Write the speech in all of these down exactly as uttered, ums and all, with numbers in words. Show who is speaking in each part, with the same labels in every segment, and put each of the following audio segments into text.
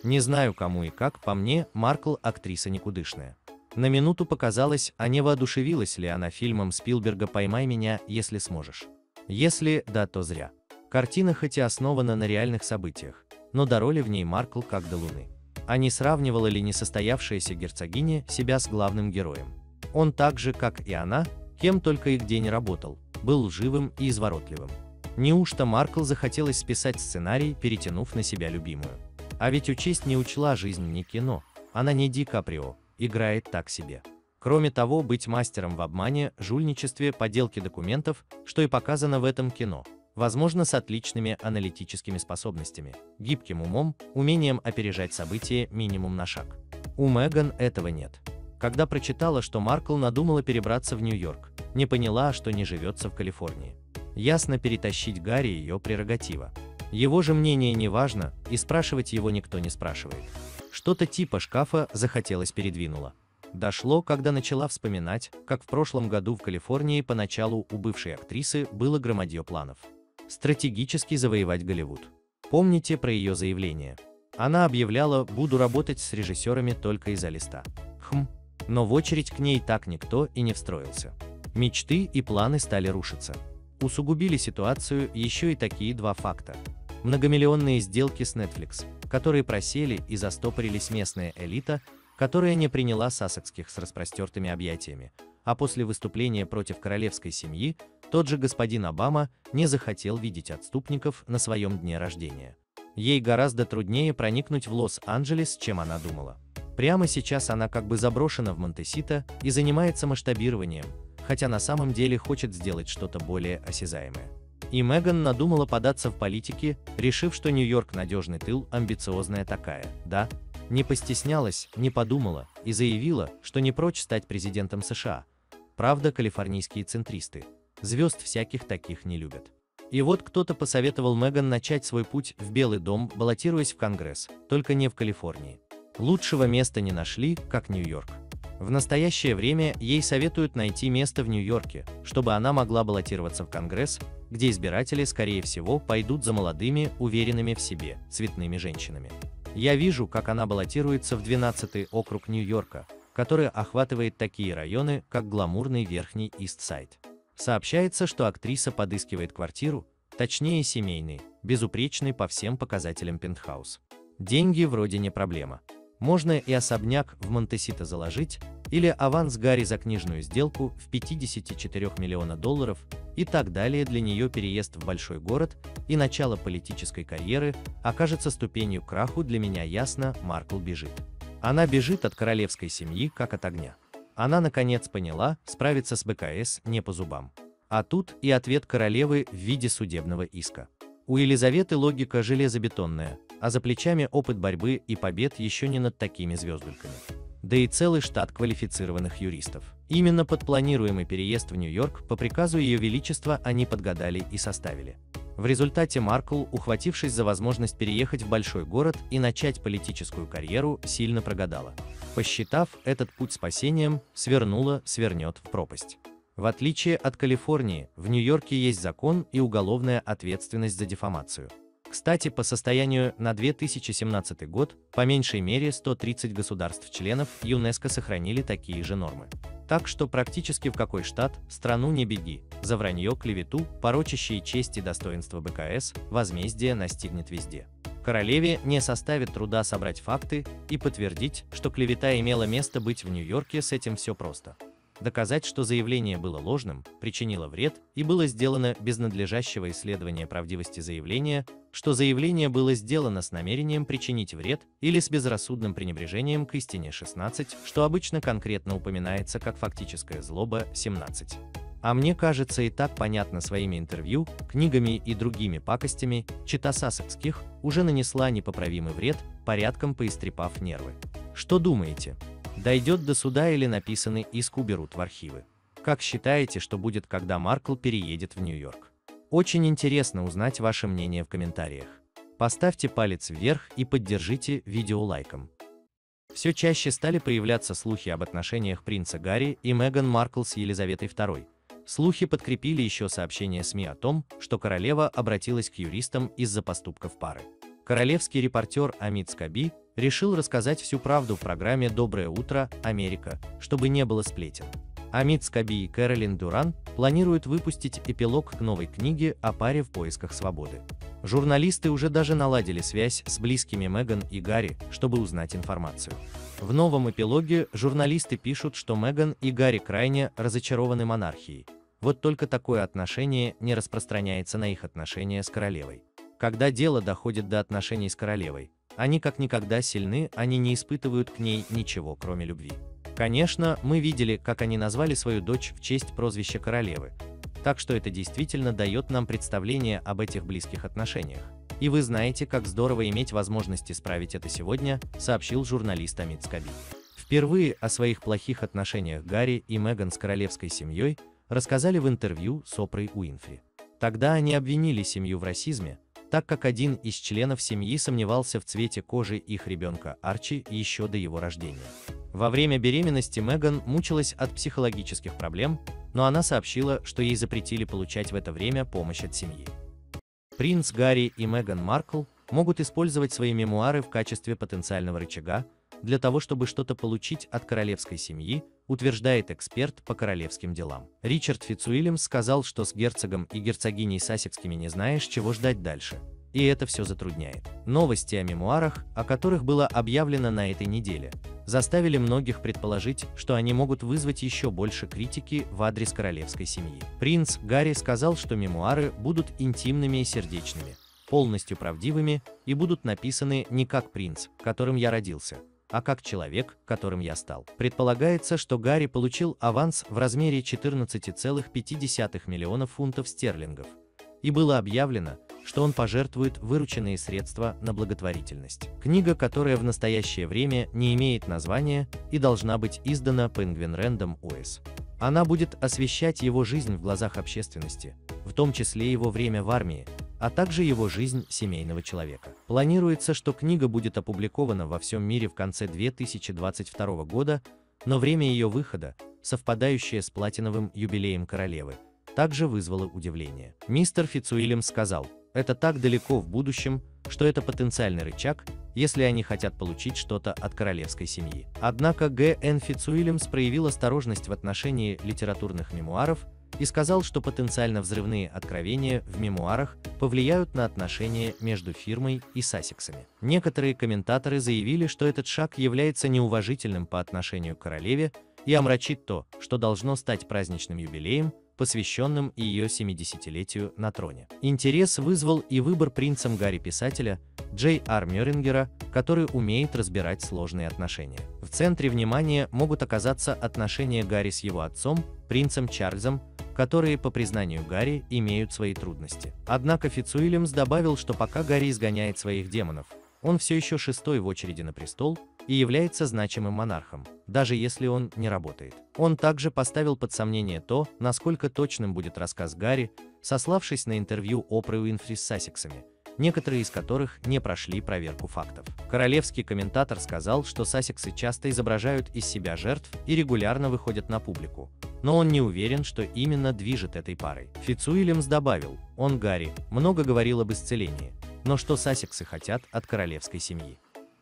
Speaker 1: Не знаю кому и как, по мне, Маркл актриса никудышная. На минуту показалось, а не воодушевилась ли она фильмом Спилберга «Поймай меня, если сможешь». Если да, то зря. Картина хоть и основана на реальных событиях, но до роли в ней Маркл как до луны. А не сравнивала ли несостоявшаяся герцогиня себя с главным героем? Он так же, как и она, кем только и где не работал, был лживым и изворотливым. Неужто Маркл захотелось списать сценарий, перетянув на себя любимую? А ведь учесть не учла жизнь не кино, она не Ди Каприо, играет так себе. Кроме того, быть мастером в обмане, жульничестве, подделке документов, что и показано в этом кино, возможно, с отличными аналитическими способностями, гибким умом, умением опережать события минимум на шаг. У Меган этого нет. Когда прочитала, что Маркл надумала перебраться в Нью-Йорк, не поняла, что не живется в Калифорнии. Ясно, перетащить Гарри ее прерогатива. Его же мнение не важно, и спрашивать его никто не спрашивает. Что-то типа шкафа захотелось передвинула. Дошло, когда начала вспоминать, как в прошлом году в Калифорнии поначалу у бывшей актрисы было громадье планов. Стратегически завоевать Голливуд. Помните про ее заявление? Она объявляла: буду работать с режиссерами только из-за листа. Хм, но в очередь к ней так никто и не встроился. Мечты и планы стали рушиться. Усугубили ситуацию еще и такие два факта. Многомиллионные сделки с Netflix, которые просели и застопорились местная элита, которая не приняла сассекских с распростертыми объятиями, а после выступления против королевской семьи, тот же господин Обама не захотел видеть отступников на своем дне рождения. Ей гораздо труднее проникнуть в Лос-Анджелес, чем она думала. Прямо сейчас она как бы заброшена в Монтесито и занимается масштабированием, хотя на самом деле хочет сделать что-то более осязаемое. И Меган надумала податься в политике, решив, что Нью-Йорк надежный тыл, амбициозная такая, да? Не постеснялась, не подумала и заявила, что не прочь стать президентом США. Правда, калифорнийские центристы звезд всяких таких не любят. И вот кто-то посоветовал Меган начать свой путь в Белый дом, баллотируясь в Конгресс, только не в Калифорнии. Лучшего места не нашли, как Нью-Йорк. В настоящее время ей советуют найти место в Нью-Йорке, чтобы она могла баллотироваться в Конгресс, где избиратели, скорее всего, пойдут за молодыми, уверенными в себе, цветными женщинами. Я вижу, как она баллотируется в двенадцатый округ Нью-Йорка, который охватывает такие районы, как гламурный Верхний Ист-Сайд. Сообщается, что актриса подыскивает квартиру, точнее семейный, безупречный по всем показателям пентхаус. Деньги вроде не проблема. Можно и особняк в Монтесито заложить, или аванс Гарри за книжную сделку в пятьдесят четыре миллиона долларов, и так далее. Для нее переезд в большой город и начало политической карьеры окажется ступенью к краху. Для меня ясно, Маркл бежит. Она бежит от королевской семьи, как от огня. Она наконец поняла, справиться с БКС не по зубам. А тут и ответ королевы в виде судебного иска. У Елизаветы логика железобетонная, а за плечами опыт борьбы и побед еще не над такими звездульками. Да и целый штат квалифицированных юристов. Именно под планируемый переезд в Нью-Йорк по приказу Ее Величества они подгадали и составили. В результате Маркл, ухватившись за возможность переехать в большой город и начать политическую карьеру, сильно прогадала. Посчитав этот путь спасением, свернула, свернет в пропасть. В отличие от Калифорнии, в Нью-Йорке есть закон и уголовная ответственность за дефамацию. Кстати, по состоянию на две тысячи семнадцатый год, по меньшей мере сто тридцать государств-членов ЮНЕСКО сохранили такие же нормы. Так что практически в какой штат, страну не беги, за вранье, клевету, порочащие честь и достоинство БКС, возмездие настигнет везде. Королеве не составит труда собрать факты и подтвердить, что клевета имела место быть в Нью-Йорке. С этим все просто. Доказать, что заявление было ложным, причинило вред и было сделано без надлежащего исследования правдивости заявления, что заявление было сделано с намерением причинить вред или с безрассудным пренебрежением к истине шестнадцать, что обычно конкретно упоминается как фактическая злоба семнадцать. А мне кажется, и так понятно своими интервью, книгами и другими пакостями, чета сассекских уже нанесла непоправимый вред, порядком поистрепав нервы. Что думаете? Дойдет до суда или написанный иск уберут в архивы? Как считаете, что будет, когда Маркл переедет в Нью-Йорк? Очень интересно узнать ваше мнение в комментариях. Поставьте палец вверх и поддержите видео лайком. Все чаще стали появляться слухи об отношениях принца Гарри и Меган Маркл с Елизаветой второй. Слухи подкрепили еще сообщение СМИ о том, что королева обратилась к юристам из-за поступков пары. Королевский репортер Амит Скаби решил рассказать всю правду в программе «Доброе утро, Америка», чтобы не было сплетен. Амит Скаби и Кэролин Дюран планируют выпустить эпилог к новой книге о паре в поисках свободы. Журналисты уже даже наладили связь с близкими Меган и Гарри, чтобы узнать информацию. В новом эпилоге журналисты пишут, что Меган и Гарри крайне разочарованы монархией. Вот только такое отношение не распространяется на их отношения с королевой. Когда дело доходит до отношений с королевой, они как никогда сильны, они не испытывают к ней ничего, кроме любви. Конечно, мы видели, как они назвали свою дочь в честь прозвища королевы, так что это действительно дает нам представление об этих близких отношениях. И вы знаете, как здорово иметь возможность исправить это сегодня, сообщил журналист Амит Скаби. Впервые о своих плохих отношениях Гарри и Меган с королевской семьей рассказали в интервью с Опрой Уинфри. Тогда они обвинили семью в расизме, так как один из членов семьи сомневался в цвете кожи их ребенка Арчи еще до его рождения. Во время беременности Меган мучилась от психологических проблем, но она сообщила, что ей запретили получать в это время помощь от семьи. Принц Гарри и Меган Маркл могут использовать свои мемуары в качестве потенциального рычага для того, чтобы что-то получить от королевской семьи, утверждает эксперт по королевским делам. Ричард Фицуильямс сказал, что с герцогом и герцогиней Сассекскими не знаешь, чего ждать дальше. И это все затрудняет. Новости о мемуарах, о которых было объявлено на этой неделе, заставили многих предположить, что они могут вызвать еще больше критики в адрес королевской семьи. Принц Гарри сказал, что мемуары будут интимными и сердечными, полностью правдивыми и будут написаны не как принц, которым я родился, а как человек, которым я стал. Предполагается, что Гарри получил аванс в размере четырнадцати целых пяти десятых миллионов фунтов стерлингов, и было объявлено, что он пожертвует вырученные средства на благотворительность. Книга, которая в настоящее время не имеет названия и должна быть издана Penguin Random House. Она будет освещать его жизнь в глазах общественности, в том числе его время в армии, а также его жизнь семейного человека. Планируется, что книга будет опубликована во всем мире в конце две тысячи двадцать второго года, но время ее выхода, совпадающее с платиновым юбилеем королевы, также вызвало удивление. Мистер Фицуильямс сказал: «Это так далеко в будущем, что это потенциальный рычаг, если они хотят получить что-то от королевской семьи». Однако Г Н Фицуильямс проявил осторожность в отношении литературных мемуаров и сказал, что потенциально взрывные откровения в мемуарах повлияют на отношения между фирмой и Сассексами. Некоторые комментаторы заявили, что этот шаг является неуважительным по отношению к королеве и омрачит то, что должно стать праздничным юбилеем, посвященным ее семидесятилетию на троне. Интерес вызвал и выбор принцем Гарри писателя Джей Ар Мёрингера, который умеет разбирать сложные отношения. В центре внимания могут оказаться отношения Гарри с его отцом, принцем Чарльзом, которые, по признанию Гарри, имеют свои трудности. Однако Фицуильямс добавил, что пока Гарри изгоняет своих демонов, он все еще шестой в очереди на престол и является значимым монархом, даже если он не работает. Он также поставил под сомнение то, насколько точным будет рассказ Гарри, сославшись на интервью Опры Уинфри с Сассексами, некоторые из которых не прошли проверку фактов. Королевский комментатор сказал, что Сассексы часто изображают из себя жертв и регулярно выходят на публику, но он не уверен, что именно движет этой парой. Фицуильямс добавил: он, Гарри, много говорил об исцелении, но что Сассексы хотят от королевской семьи.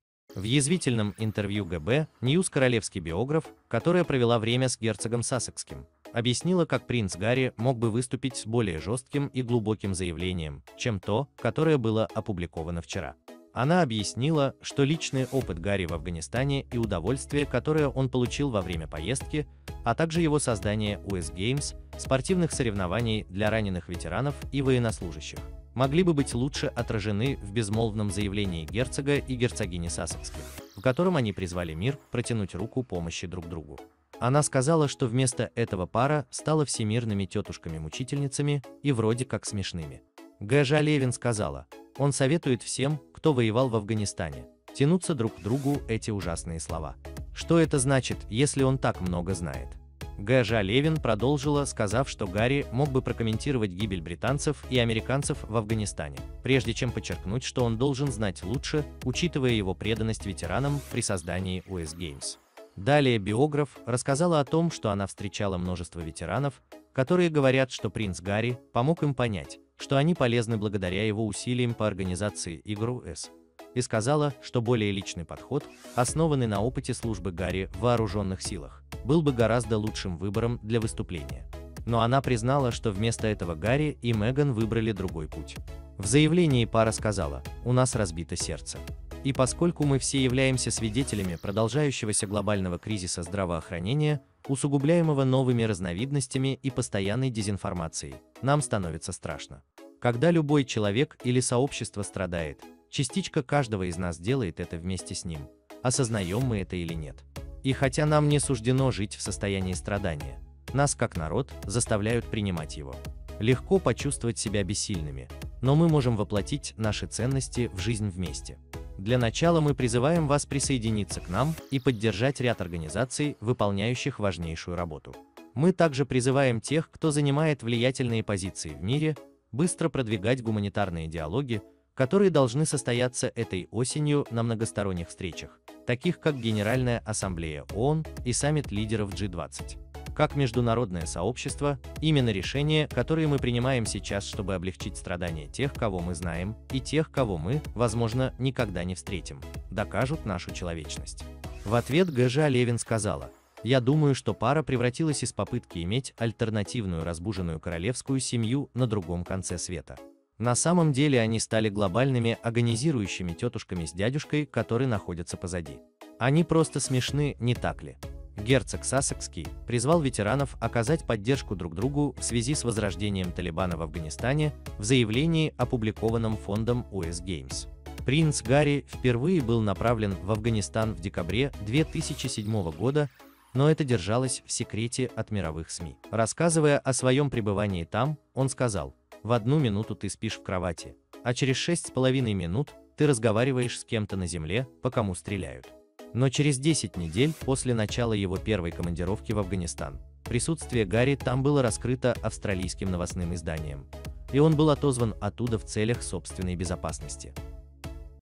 Speaker 1: В язвительном интервью Г Б Ньюс королевский биограф, которая провела время с герцогом Сассекским, объяснила, как принц Гарри мог бы выступить с более жестким и глубоким заявлением, чем то, которое было опубликовано вчера. Она объяснила, что личный опыт Гарри в Афганистане и удовольствие, которое он получил во время поездки, а также его создание ю эс Games, спортивных соревнований для раненых ветеранов и военнослужащих, могли бы быть лучше отражены в безмолвном заявлении герцога и герцогини Сассекских, в котором они призвали мир протянуть руку помощи друг другу. Она сказала, что вместо этого пара стала всемирными тетушками-мучительницами и вроде как смешными. Гэжа Левин сказала: он советует всем, кто воевал в Афганистане, тянуться друг к другу эти ужасные слова. Что это значит, если он так много знает? Гэжа Левин продолжила, сказав, что Гарри мог бы прокомментировать гибель британцев и американцев в Афганистане, прежде чем подчеркнуть, что он должен знать лучше, учитывая его преданность ветеранам при создании ю эс Games. Далее биограф рассказала о том, что она встречала множество ветеранов, которые говорят, что принц Гарри помог им понять, что они полезны благодаря его усилиям по организации игр ю эс, и сказала, что более личный подход, основанный на опыте службы Гарри в вооруженных силах, был бы гораздо лучшим выбором для выступления. Но она признала, что вместо этого Гарри и Меган выбрали другой путь. В заявлении пара сказала: «У нас разбито сердце. И поскольку мы все являемся свидетелями продолжающегося глобального кризиса здравоохранения, усугубляемого новыми разновидностями и постоянной дезинформацией, нам становится страшно. Когда любой человек или сообщество страдает, частичка каждого из нас делает это вместе с ним, осознаем мы это или нет. И хотя нам не суждено жить в состоянии страдания, нас как народ заставляют принимать его. Легко почувствовать себя бессильными, но мы можем воплотить наши ценности в жизнь вместе. Для начала мы призываем вас присоединиться к нам и поддержать ряд организаций, выполняющих важнейшую работу. Мы также призываем тех, кто занимает влиятельные позиции в мире, быстро продвигать гуманитарные диалоги, которые должны состояться этой осенью на многосторонних встречах, таких как Генеральная ассамблея ООН и саммит лидеров джи двадцать. Как международное сообщество, именно решения, которые мы принимаем сейчас, чтобы облегчить страдания тех, кого мы знаем, и тех, кого мы, возможно, никогда не встретим, докажут нашу человечность». В ответ Гэжа Левин сказала: «Я думаю, что пара превратилась из попытки иметь альтернативную разбуженную королевскую семью на другом конце света. На самом деле они стали глобальными агонизирующими тетушками с дядюшкой, которые находятся позади. Они просто смешны, не так ли?» Герцог Сассекский призвал ветеранов оказать поддержку друг другу в связи с возрождением Талибана в Афганистане в заявлении, опубликованном фондом ю эс Games. Принц Гарри впервые был направлен в Афганистан в декабре две тысячи седьмого года, но это держалось в секрете от мировых СМИ. Рассказывая о своем пребывании там, он сказал: «В одну минуту ты спишь в кровати, а через шесть с половиной минут ты разговариваешь с кем-то на земле, по кому стреляют». Но через десять недель после начала его первой командировки в Афганистан, присутствие Гарри там было раскрыто австралийским новостным изданием, и он был отозван оттуда в целях собственной безопасности.